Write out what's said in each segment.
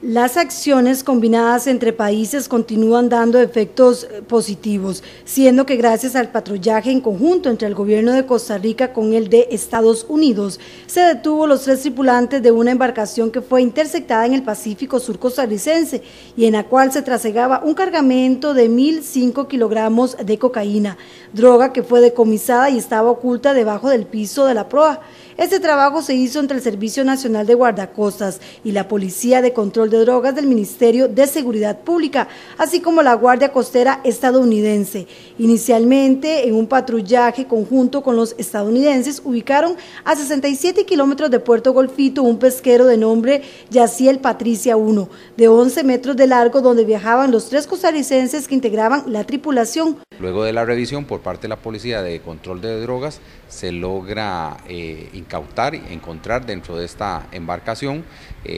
Las acciones combinadas entre países continúan dando efectos positivos, siendo que gracias al patrullaje en conjunto entre el gobierno de Costa Rica con el de Estados Unidos, se detuvo los 3 tripulantes de una embarcación que fue interceptada en el Pacífico Sur costarricense y en la cual se trasegaba un cargamento de 1.005 kilogramos de cocaína, droga que fue decomisada y estaba oculta debajo del piso de la proa. Este trabajo se hizo entre el Servicio Nacional de Guardacostas y la Policía de Control de Drogas del Ministerio de Seguridad Pública, así como la Guardia Costera estadounidense. Inicialmente, en un patrullaje conjunto con los estadounidenses, ubicaron a 67 kilómetros de Puerto Golfito un pesquero de nombre Yaciel Patricia 1, de 11 metros de largo, donde viajaban los 3 costarricenses que integraban la tripulación. Luego de la revisión por parte de la Policía de Control de Drogas, se logra incautar y encontrar dentro de esta embarcación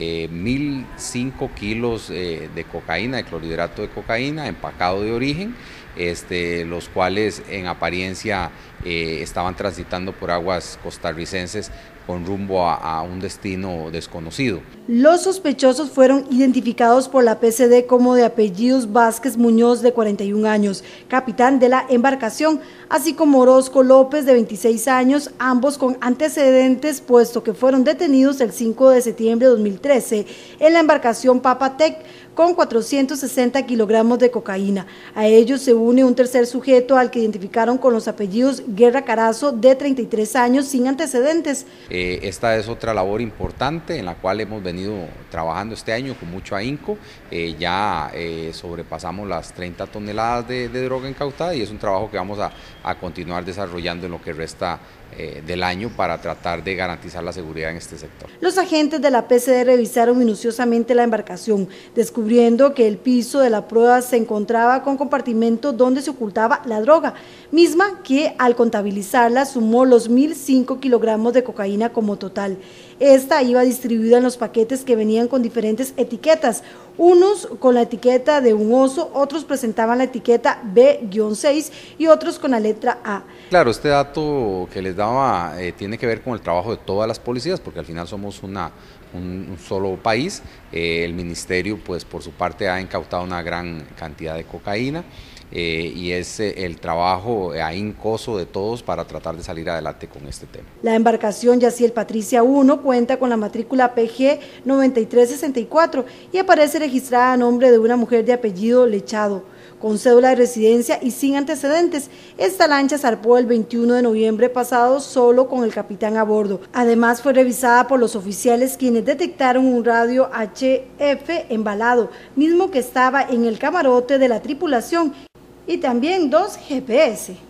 1.005 kilos de cocaína, de clorhidrato de cocaína, empacado de origen, los cuales en apariencia estaban transitando por aguas costarricenses con rumbo a un destino desconocido. Los sospechosos fueron identificados por la PCD como de apellidos Vázquez Muñoz, de 41 años, capitán de la embarcación, así como Orozco López, de 26 años, ambos con antecedentes, puesto que fueron detenidos el 5 de septiembre de 2013 en la embarcación Papatec con 460 kilogramos de cocaína. A ellos se une un tercer sujeto al que identificaron con los apellidos Guerra Carazo, de 33 años, sin antecedentes. Esta es otra labor importante en la cual hemos venido trabajando este año con mucho ahínco. Ya sobrepasamos las 30 toneladas de droga incautada y es un trabajo que vamos a continuar desarrollando en lo que resta del año para tratar de garantizar la seguridad en este sector. Los agentes de la PCD revisaron minuciosamente la embarcación, descubriendo que el piso de la proa se encontraba con compartimentos donde se ocultaba la droga, misma que al contabilizarla sumó los 1.005 kilogramos de cocaína como total. Esta iba distribuida en los paquetes que venían con diferentes etiquetas, unos con la etiqueta de un oso, otros presentaban la etiqueta B-6 y otros con la letra A. Claro, este dato que les daba tiene que ver con el trabajo de todas las policías, porque al final somos un solo país. El ministerio, pues por su parte, ha incautado una gran cantidad de cocaína y es el trabajo ahíncoso de todos para tratar de salir adelante con este tema. La embarcación Yaciel Patricia 1 cuenta con la matrícula PG 9364 y aparece registrada a nombre de una mujer de apellido Lechado, con cédula de residencia y sin antecedentes. Esta lancha zarpó el 21 de noviembre pasado solo con el capitán a bordo. Además fue revisada por los oficiales, quienes detectaron un radio HF embalado, mismo que estaba en el camarote de la tripulación, y también 2 GPS.